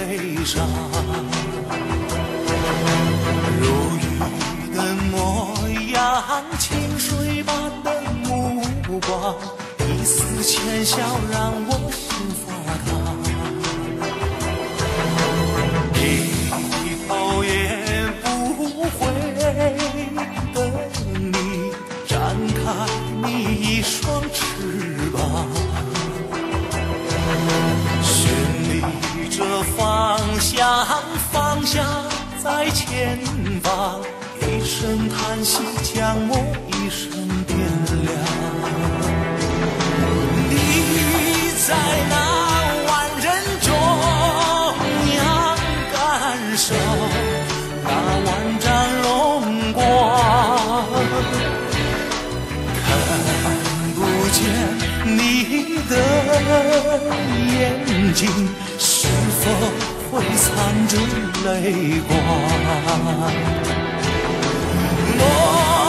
悲伤。如雨的模样，清水般的目光，一丝浅笑让我心发烫。低头也不回的你，展开你一双翅膀，寻觅着方向，方向在前方。一声叹息，将我一生点亮。你在那万人中央感受那万丈荣光，看不见你的眼睛，是否会藏着泪光？